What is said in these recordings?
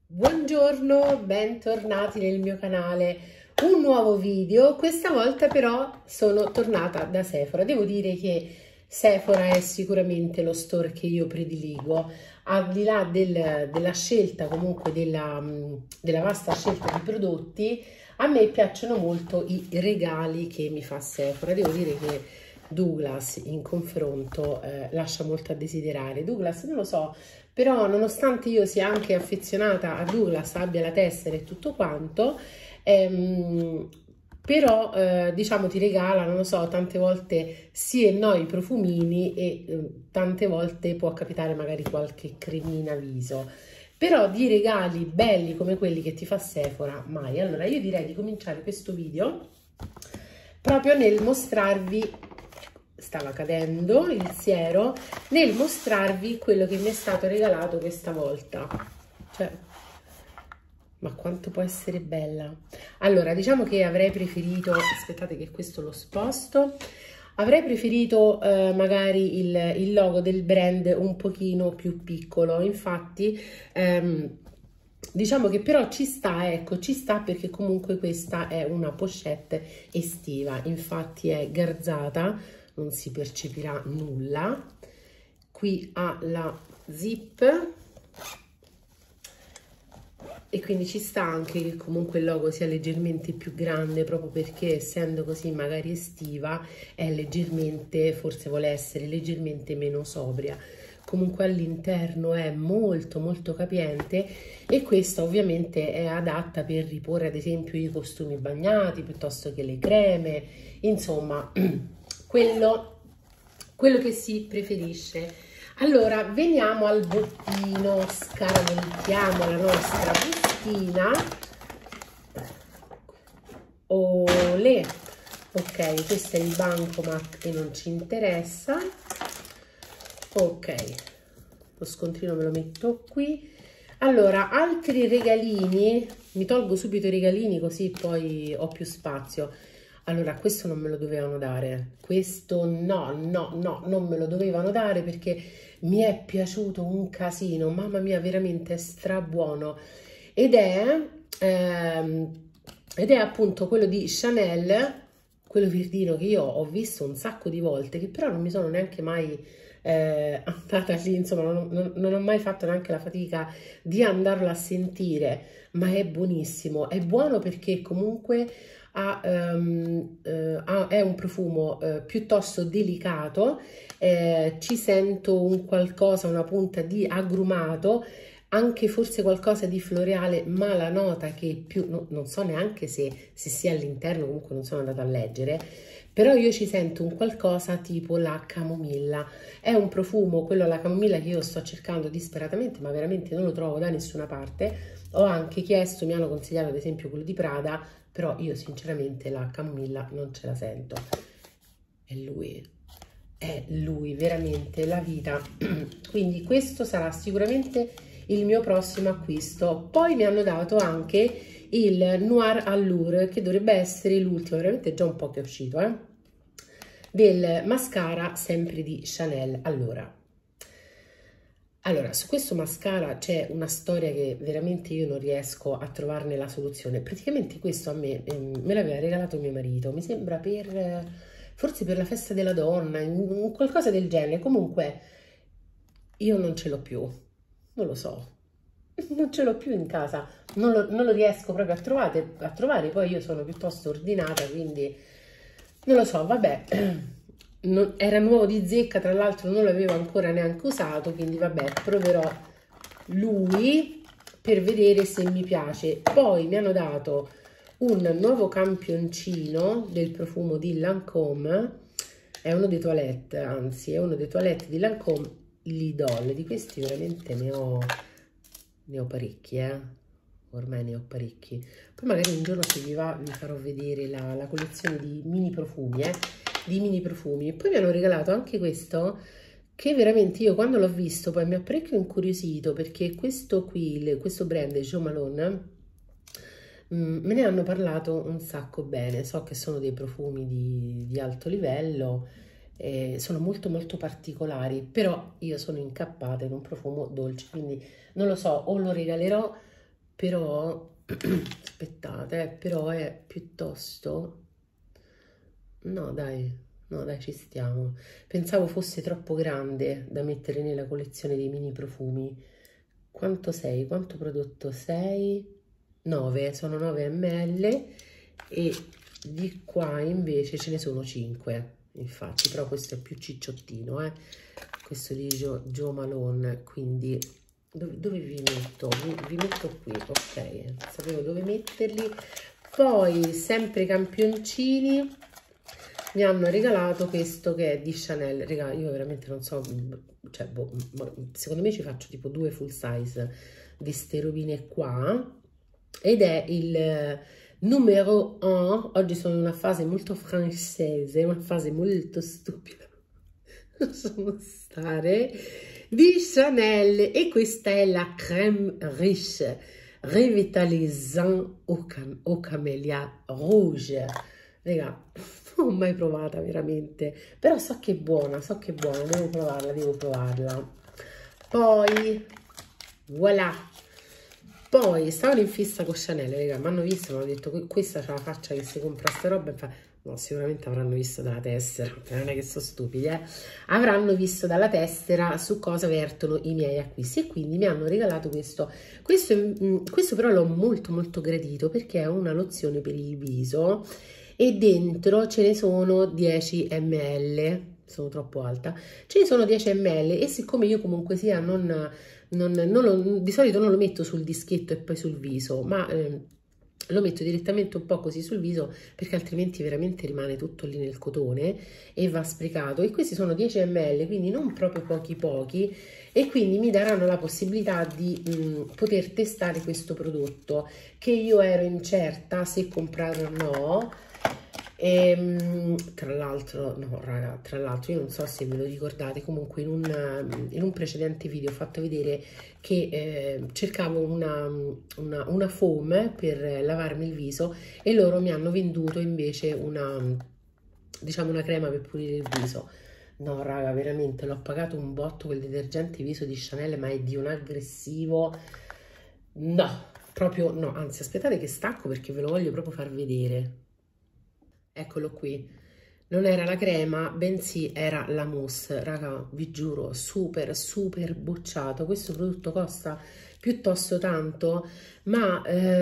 Buongiorno, bentornati nel mio canale. Un nuovo video, questa volta però sono tornata da Sephora. Devo dire che Sephora è sicuramente lo store che io prediligo, al di là della scelta, comunque della vasta scelta di prodotti. A me piacciono molto i regali che mi fa Sephora. Devo dire che Douglas in confronto lascia molto a desiderare. Douglas non lo so, però nonostante io sia anche affezionata a Douglas, abbia la tessera e tutto quanto, però diciamo ti regala, non lo so, tante volte sì e no i profumini e tante volte può capitare magari qualche cremina viso. Però di regali belli come quelli che ti fa Sephora, mai. Allora io direi di cominciare questo video proprio nel mostrarvi, stava cadendo il siero, nel mostrarvi quello che mi è stato regalato questa volta. Cioè, ma quanto può essere bella. Allora, diciamo che avrei preferito, aspettate che questo lo sposto, avrei preferito magari il logo del brand un pochino più piccolo. Infatti diciamo che però ci sta, ecco, ci sta, perché comunque questa è una pochette estiva, infatti è garzata, non si percepirà nulla. Qui ha la zip e quindi ci sta anche che comunque il logo sia leggermente più grande, proprio perché essendo così magari estiva è leggermente, forse vuole essere leggermente meno sobria. Comunque all'interno è molto molto capiente e questa ovviamente è adatta per riporre ad esempio i costumi bagnati piuttosto che le creme, insomma quello che si preferisce. Allora veniamo al bottino, scaramelliamo la nostra bustina. Olè, ok, questo è il bancomat che non ci interessa. Ok, lo scontrino me lo metto qui. Allora, altri regalini, mi tolgo subito i regalini così poi ho più spazio. Allora, questo non me lo dovevano dare, questo no, non me lo dovevano dare perché mi è piaciuto un casino, mamma mia, veramente è strabuono. Ed è appunto quello di Chanel, quello verdino che io ho visto un sacco di volte, che però non mi sono neanche mai andata lì, insomma non ho mai fatto neanche la fatica di andarlo a sentire, ma è buonissimo, è buono perché comunque è un profumo piuttosto delicato, ci sento un qualcosa, una punta di agrumato, anche forse qualcosa di floreale, ma la nota che più, non so neanche se sia all'interno, comunque non sono andata a leggere, però io ci sento un qualcosa tipo la camomilla. È un profumo, quello alla camomilla, che io sto cercando disperatamente, ma veramente non lo trovo da nessuna parte. Ho anche chiesto, mi hanno consigliato ad esempio quello di Prada, però io sinceramente la camomilla non ce la sento. È lui, veramente la vita. Quindi questo sarà sicuramente il mio prossimo acquisto. Poi mi hanno dato anche il Noir Allure, che dovrebbe essere l'ultimo, veramente già un po' che è uscito, del mascara sempre di Chanel. Allora, su questo mascara c'è una storia che veramente io non riesco a trovarne la soluzione. Praticamente questo a me me l'aveva regalato mio marito, mi sembra forse per la festa della donna, qualcosa del genere. Comunque io non ce l'ho più, non lo so, non ce l'ho più in casa, non lo riesco proprio a trovare, poi io sono piuttosto ordinata, quindi non lo so, vabbè. Era nuovo di zecca, tra l'altro non l'avevo ancora neanche usato, quindi vabbè, proverò lui per vedere se mi piace. Poi mi hanno dato un nuovo campioncino del profumo di Lancôme, è uno dei toilette, anzi è uno dei toilette di Lancôme Lidl. Di questi veramente ne ho parecchi, ormai ne ho parecchi. Poi magari un giorno, se vi va, vi farò vedere la collezione di mini profumi, E poi mi hanno regalato anche questo, che veramente io quando l'ho visto poi mi ha parecchio incuriosito, perché questo qui, questo brand Jo Malone, me ne hanno parlato un sacco bene. So che sono dei profumi di alto livello, sono molto molto particolari, però io sono incappata in un profumo dolce, quindi non lo so, o lo regalerò però aspettate, però è piuttosto, no dai, no dai, ci stiamo. Pensavo fosse troppo grande da mettere nella collezione dei mini profumi. Quanto sei? Quanto prodotto sei? 9, sono 9 ml e di qua invece ce ne sono 5, infatti, però questo è più cicciottino, questo di Jo Malone, quindi dove vi metto? Vi metto qui, ok, sapevo dove metterli. Poi sempre campioncini mi hanno regalato questo che è di Chanel. Raga, io veramente non so, cioè, boh, secondo me ci faccio tipo 2 full size di ste robine qua, ed è il numero 1. Oggi sono in una fase molto francese, una fase molto stupida, lasciamo stare, di Chanel, e questa è la crème riche revitalisant au camélia rouge. Raga, non l'ho mai provata veramente, però so che è buona, devo provarla. Poi voilà, poi stavano in fissa con Chanel, raga, mi hanno visto, mi hanno detto questa c'ha la faccia che si compra sta roba, no, sicuramente avranno visto dalla tessera, non è che sono stupidi, avranno visto dalla tessera su cosa vertono i miei acquisti, e quindi mi hanno regalato questo però l'ho molto gradito, perché è una lozione per il viso e dentro ce ne sono 10 ml, sono troppo alta, ce ne sono 10 ml, e siccome io comunque sia di solito non lo metto sul dischetto e poi sul viso, ma lo metto direttamente un po' così sul viso, perché altrimenti veramente rimane tutto lì nel cotone e va sprecato, e questi sono 10 ml, quindi non proprio pochi, e quindi mi daranno la possibilità di poter testare questo prodotto, che io ero incerta se comprare o no. Tra l'altro, no raga, tra l'altro io non so se ve lo ricordate, comunque in un precedente video ho fatto vedere che cercavo una foam per lavarmi il viso, e loro mi hanno venduto invece diciamo una crema per pulire il viso. No raga, veramente l'ho pagato un botto quel detergente viso di Chanel, ma è di un aggressivo, no, proprio no, anzi aspettate che stacco perché ve lo voglio proprio far vedere. Eccolo qui, non era la crema, bensì era la mousse, raga, vi giuro, super bocciato. Questo prodotto costa piuttosto tanto, ma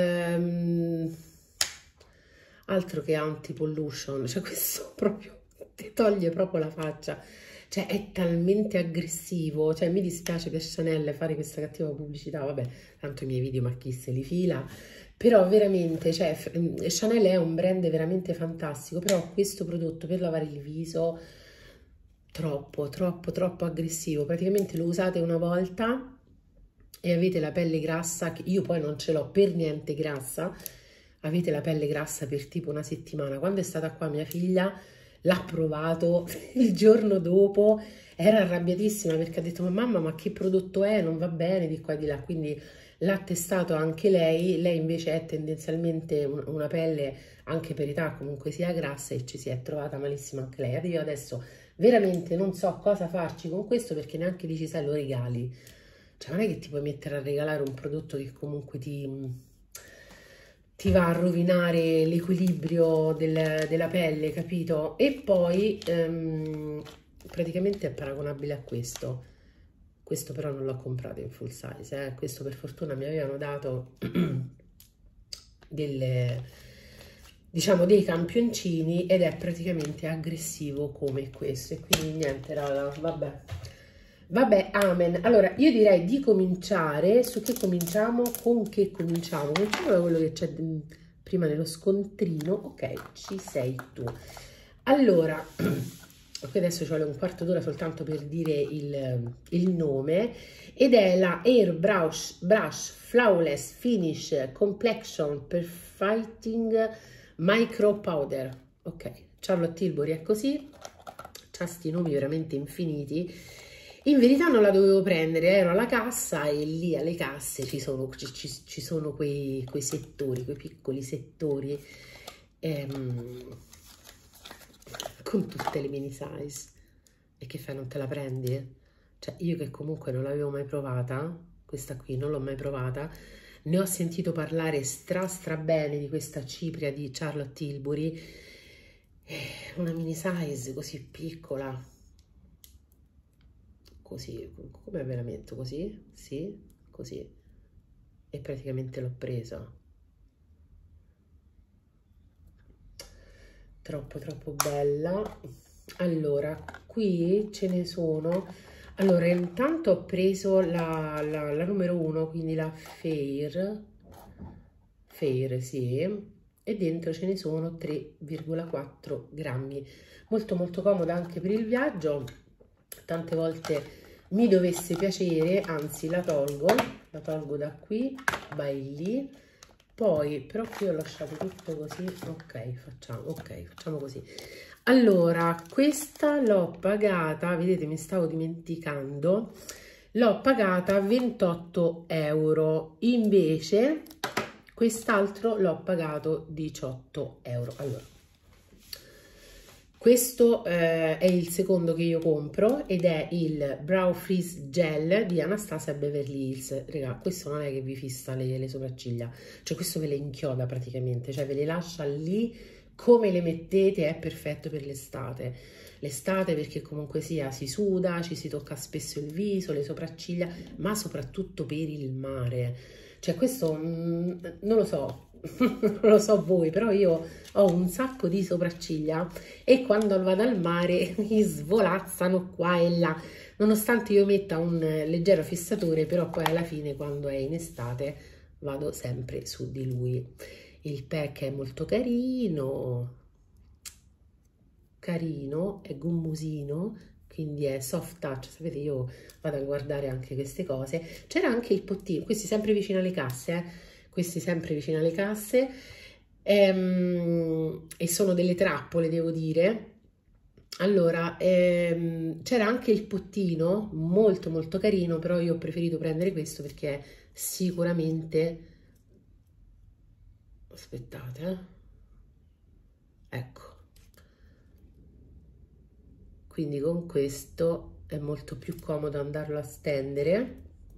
altro che anti-pollution, cioè questo proprio ti toglie proprio la faccia, cioè è talmente aggressivo, cioè mi dispiace per Chanel fare questa cattiva pubblicità, vabbè, tanto i miei video ma chi se li fila. Però veramente, cioè, Chanel è un brand veramente fantastico, però questo prodotto per lavare il viso troppo aggressivo. Praticamente lo usate una volta e avete la pelle grassa, che io poi non ce l'ho per niente grassa, avete la pelle grassa per tipo una settimana. Quando è stata qua mia figlia l'ha provato, il giorno dopo era arrabbiatissima perché ha detto: ma mamma, ma che prodotto è? Non va bene di qua e di là. Quindi l'ha testato anche lei invece è tendenzialmente una pelle anche per età comunque sia grassa, e ci si è trovata malissimo anche lei. Io adesso veramente non so cosa farci con questo, perché neanche dici sai lo regali, cioè non è che ti puoi mettere a regalare un prodotto che comunque ti va a rovinare l'equilibrio della pelle, capito? E poi praticamente è paragonabile a questo. Questo però non l'ho comprato in full size, questo per fortuna mi avevano dato diciamo dei campioncini, ed è praticamente aggressivo come questo, e quindi niente raga, vabbè, amen. Allora io direi di cominciare. Su che cominciamo? Con che cominciamo? Cominciamo da quello che c'è prima nello scontrino. Ok, ci sei tu. Allora qui adesso ci vuole un quarto d'ora soltanto per dire il nome, ed è la Air Brush Flawless Finish Complexion Perfecting Micro Powder. Ok, Charlotte Tilbury è così, c'ha sti nomi veramente infiniti. In verità non la dovevo prendere, ero alla cassa e lì alle casse ci sono quei settori, quei piccoli settori con tutte le mini size. E che fai, non te la prendi? Cioè io che comunque non l'avevo mai provata, questa qui non l'ho mai provata, Ne ho sentito parlare stra bene di questa cipria di Charlotte Tilbury, una mini size così piccola, così, come ve la metto? Così? Sì, così, e praticamente l'ho presa. Troppo bella. Allora, qui ce ne sono. Allora, intanto ho preso la numero 1, quindi la Fair, sì, e dentro ce ne sono 3,4 grammi. Molto comoda anche per il viaggio. Tante volte mi dovesse piacere, anzi la tolgo da qui, vai lì. Poi, però qui ho lasciato tutto così, ok, facciamo così. Allora, questa l'ho pagata, vedete, mi stavo dimenticando, l'ho pagata 28 euro, invece quest'altro l'ho pagato 18 euro. Allora, questo è il secondo che io compro ed è il Brow Freeze Gel di Anastasia Beverly Hills. Raga, questo non è che vi fissa le sopracciglia, cioè questo ve le inchioda praticamente, cioè ve le lascia lì come le mettete, è perfetto per l'estate. L'estate perché comunque sia si suda, ci si tocca spesso il viso, le sopracciglia, ma soprattutto per il mare. Cioè questo, non lo so, non lo so voi, però io ho un sacco di sopracciglia e quando vado al mare mi svolazzano qua e là, nonostante io metta un leggero fissatore, però poi alla fine quando è in estate vado sempre su di lui. Il pack è molto carino, è gommosino, quindi è soft touch. Sapete, io vado a guardare anche queste cose. C'era anche il pottino, questi sempre vicino alle casse, questi sempre vicino alle casse, e sono delle trappole, devo dire. Allora, c'era anche il pottino, molto carino, però io ho preferito prendere questo perché è sicuramente... Aspettate, ecco, quindi con questo è molto più comodo andarlo a stendere,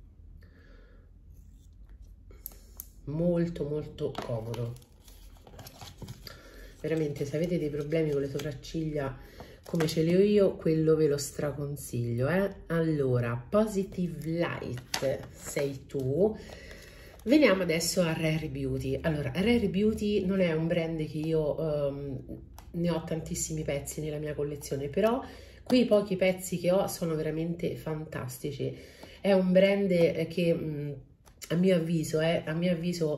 molto comodo, veramente. Se avete dei problemi con le sopracciglia come ce li ho io, quello ve lo straconsiglio, Allora, Positive Light sei tu. Veniamo adesso a Rare Beauty. Allora, Rare Beauty non è un brand che io ne ho tantissimi pezzi nella mia collezione, però quei pochi pezzi che ho sono veramente fantastici. È un brand che a mio avviso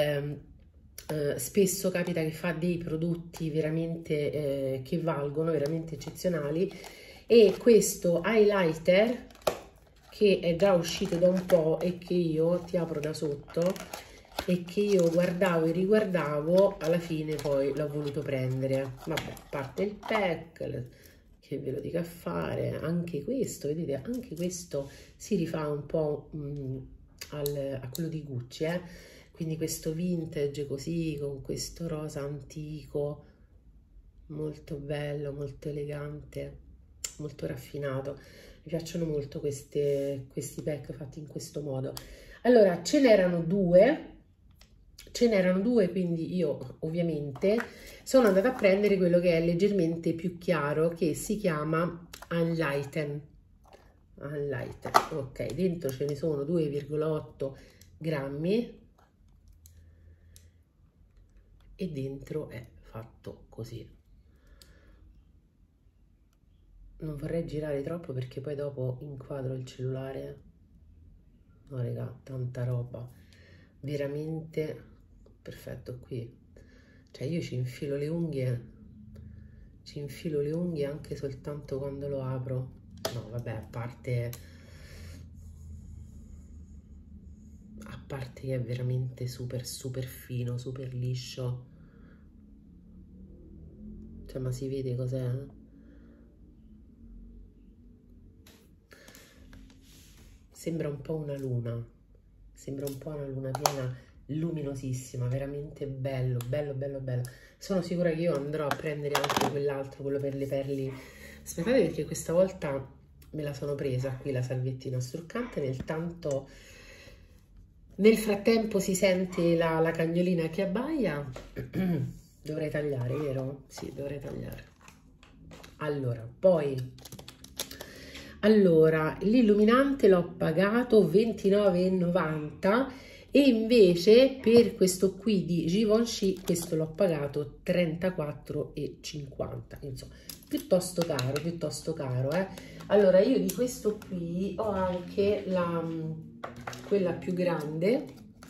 spesso capita che fa dei prodotti veramente che valgono, veramente eccezionali, e questo highlighter che è già uscito da un po' e che io ti apro da sotto e che io guardavo e riguardavo, alla fine poi l'ho voluto prendere. Vabbè, a parte il pack, che ve lo dico a fare, anche questo, vedete, anche questo si rifà un po' a quello di Gucci, quindi questo vintage così, con questo rosa antico, molto bello, molto elegante, molto raffinato. Mi piacciono molto questi pack fatti in questo modo. Allora, ce n'erano due, quindi io ovviamente sono andata a prendere quello che è leggermente più chiaro, che si chiama Unlighten. Ok, dentro ce ne sono 2,8 grammi e dentro è fatto così. Non vorrei girare troppo perché poi dopo inquadro il cellulare. No, raga, tanta roba, veramente perfetto qui. Cioè io ci infilo le unghie anche soltanto quando lo apro. No, vabbè, a parte che è veramente super fino, super liscio. Cioè, ma si vede cos'è? Sembra un po' una luna, piena, luminosissima, veramente bello. Sono sicura che io andrò a prendere anche quell'altro, quello per le perli. Aspettate, perché questa volta me la sono presa qui la salviettina struccante, nel tanto Nel frattempo si sente la cagnolina che abbaia. Dovrei tagliare, vero? Sì, dovrei tagliare. Allora, poi... Allora, l'illuminante l'ho pagato 29,90 e invece per questo qui di Givenchy questo l'ho pagato 34,50. Insomma, piuttosto caro, eh. Allora, io di questo qui ho anche quella più grande,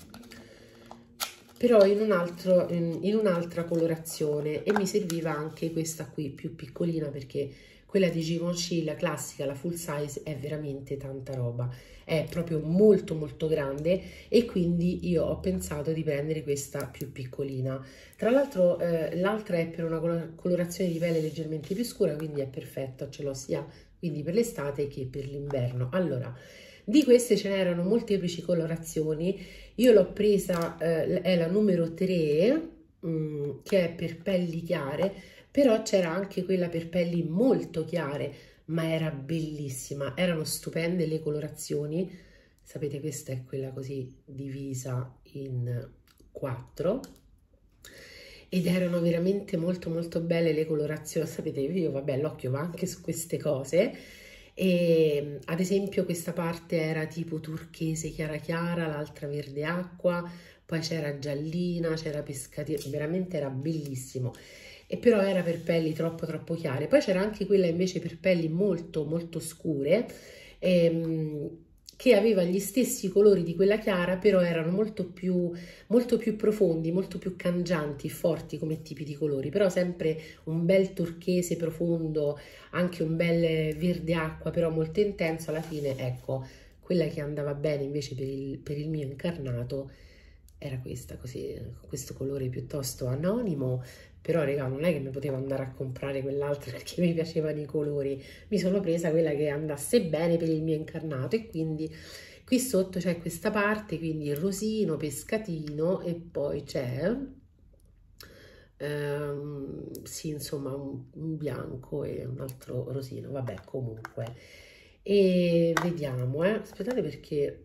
però in un'altra colorazione, e mi serviva anche questa qui più piccolina perché quella di Givenchy, la classica, la full size, è veramente tanta roba, è proprio molto molto grande, e quindi io ho pensato di prendere questa più piccolina. Tra l'altro l'altra è per una colorazione di pelle leggermente più scura, quindi è perfetta, ce l'ho sia quindi per l'estate che per l'inverno. Allora, di queste ce n'erano molteplici colorazioni, io l'ho presa, è la numero 3, che è per pelli chiare, però c'era anche quella per pelli molto chiare, ma era bellissima, erano stupende le colorazioni. Sapete, questa è quella così divisa in 4, ed erano veramente molto molto belle le colorazioni. Sapete, io vabbè, l'occhio va anche su queste cose, e ad esempio questa parte era tipo turchese chiara chiara, l'altra verde acqua, poi c'era giallina, c'era pescatina, veramente era bellissimo, e però era per pelli troppo chiare. Poi c'era anche quella invece per pelli molto molto scure, che aveva gli stessi colori di quella chiara, però erano molto più profondi, molto più cangianti, forti come tipi di colori, però sempre un bel turchese profondo, anche un bel verde acqua, però molto intenso. Alla fine, ecco, quella che andava bene invece per il mio incarnato era questa, così, questo colore piuttosto anonimo. Però raga, non è che mi potevo andare a comprare quell'altra perché mi piacevano i colori, mi sono presa quella che andasse bene per il mio incarnato, e quindi qui sotto c'è questa parte, quindi il rosino, pescatino, e poi c'è sì, insomma, un bianco e un altro rosino, vabbè, comunque. E vediamo, aspettate, perché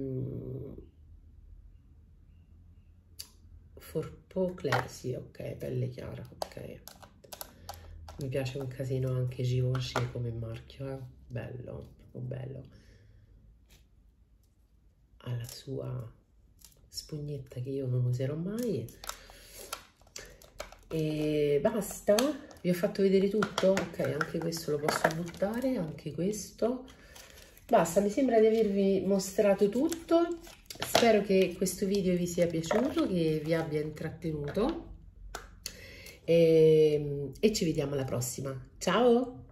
Forpo Claire, sì, ok, pelle chiara, ok. Mi piace un casino anche Givenchy come marchio, bello, proprio bello. Ha la sua spugnetta che io non userò mai. E basta, vi ho fatto vedere tutto, ok, anche questo lo posso buttare, anche questo. Basta, mi sembra di avervi mostrato tutto. Spero che questo video vi sia piaciuto, che vi abbia intrattenuto, e ci vediamo alla prossima. Ciao!